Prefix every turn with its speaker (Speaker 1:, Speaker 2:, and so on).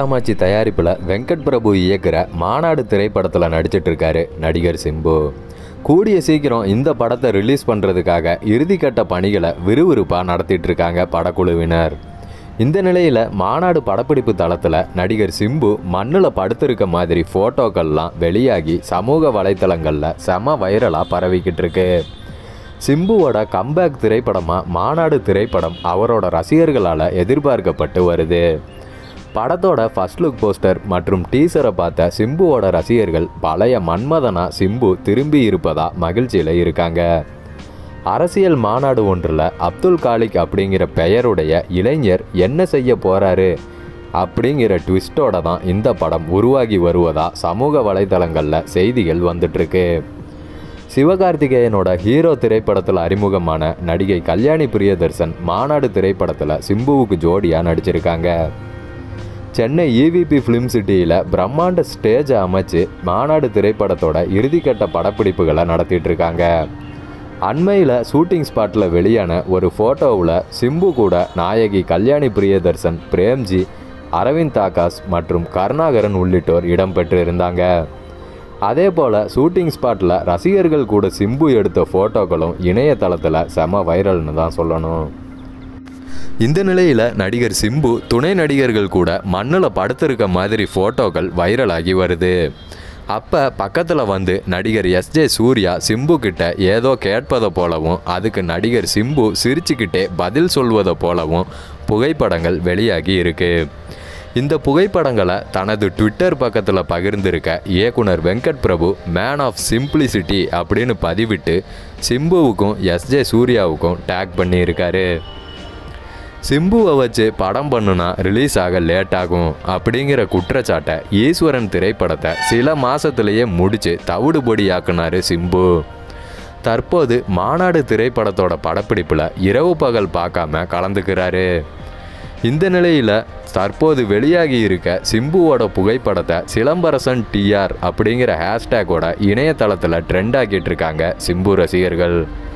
Speaker 1: காமாட்சி தயாரிப்பில் வெங்கட் பிரபு இயக்குற மாநாடு திரைப்படத்தில் நடிச்சிட்டு இருக்காரு நடிகர் சிம்பு. கூடிய சீக்கிரம் இந்த படத்தை ரிலீஸ் பண்ணுறதுக்காக இறுதிக்கட்ட பணிகளை விறுவிறுப்பாக நடத்திட்டு இருக்காங்க படக்குழுவினர். இந்த நிலையில் மாநாடு படப்பிடிப்பு தளத்தில் நடிகர் சிம்பு மண்ணில் படுத்திருக்க மாதிரி ஃபோட்டோக்கள்லாம் வெளியாகி சமூக வலைத்தளங்களில் செம வைரலாக பரவிக்கிட்டு இருக்கு. சிம்புவோட கம்பேக் திரைப்படமாக மாநாடு திரைப்படம் அவரோட ரசிகர்களால் எதிர்பார்க்கப்பட்டு வருது. படத்தோட ஃபர்ஸ்ட் லுக் போஸ்டர் மற்றும் டீசரை பார்த்த சிம்புவோட ரசிகர்கள் பழைய மன்மதனா சிம்பு திரும்பி இருப்பதா மகிழ்ச்சியில் இருக்காங்க. அரசியல் மாநாடு ஒன்றில் அப்துல் காலிக் அப்படிங்கிற பெயருடைய இளைஞர் என்ன செய்ய போகிறாரு அப்படிங்கிற ட்விஸ்டோட தான் இந்த படம் உருவாகி வருவதா சமூக வலைதளங்களில் செய்திகள் வந்துட்டுருக்கு. சிவகார்த்திகேயனோட ஹீரோ திரைப்படத்தில் அறிமுகமான நடிகை கல்யாணி பிரியதர்சன் மாநாடு திரைப்படத்தில் சிம்புவுக்கு ஜோடியாக நடிச்சிருக்காங்க. சென்னை EVP ஃபிலிம் சிட்டியில் பிரம்மாண்ட ஸ்டேஜை அமைச்சு மாநாடு திரைப்படத்தோட இறுதிக்கட்ட படப்பிடிப்புகளை நடத்திட்டு இருக்காங்க. அண்மையில் ஷூட்டிங் ஸ்பாட்டில் வெளியான ஒரு ஃபோட்டோவில் சிம்பு கூட நாயகி கல்யாணி பிரியதர்சன், பிரேம்ஜி, அரவிந்த் ஆகாஷ் மற்றும் கருணாகரன் உள்ளிட்டோர் இடம்பெற்று இருந்தாங்க. அதே போல் ஷூட்டிங் ஸ்பாட்டில் ரசிகர்கள் கூட சிம்பு எடுத்த ஃபோட்டோக்களும் இணையதளத்தில் செம வைரல்னு தான் சொல்லணும். இந்த நிலையில் நடிகர் சிம்பு துணை நடிகர்கள் கூட மண்ணில் படுத்திருக்க மாதிரி ஃபோட்டோக்கள் வைரலாகி வருது. அப்போ பக்கத்தில் வந்து நடிகர் S.j.Surya சிம்பு கிட்ட ஏதோ கேட்பதை போலவும் அதுக்கு நடிகர் சிம்பு சிரிச்சுக்கிட்டே பதில் சொல்வதை போலவும் புகைப்படங்கள் வெளியாகி இருக்கு. இந்த புகைப்படங்களை தனது ட்விட்டர் பக்கத்தில் பகிர்ந்திருக்க இயக்குனர் Venkat Prabhu man of simplicity அப்படின்னு பதிவிட்டு சிம்புவுக்கும் S.j.Suryaவுக்கும் டேக் பண்ணியிருக்காரு. சிம்புவை வச்சு படம் பண்ணுனா ரிலீஸ் ஆக லேட் ஆகும் அப்படிங்கிற குற்றச்சாட்டை ஈஸ்வரன் திரைப்படத்தை சில மாதத்துலேயே முடித்து தவிடுபொடியாக்குனார் சிம்பு. தற்போது மாநாடு திரைப்படத்தோட படப்பிடிப்பில் இரவு பகல் பார்க்காம கலந்துக்கிறாரு. இந்த நிலையில் தற்போது வெளியாகி இருக்க சிம்புவோட புகைப்படத்தை சிலம்பரசன் TR அப்படிங்கிற ஹேஷ்டேக்கோட இணையதளத்தில் ட்ரெண்ட் ஆக்கிட்டு இருக்காங்க சிம்பு ரசிகர்கள்.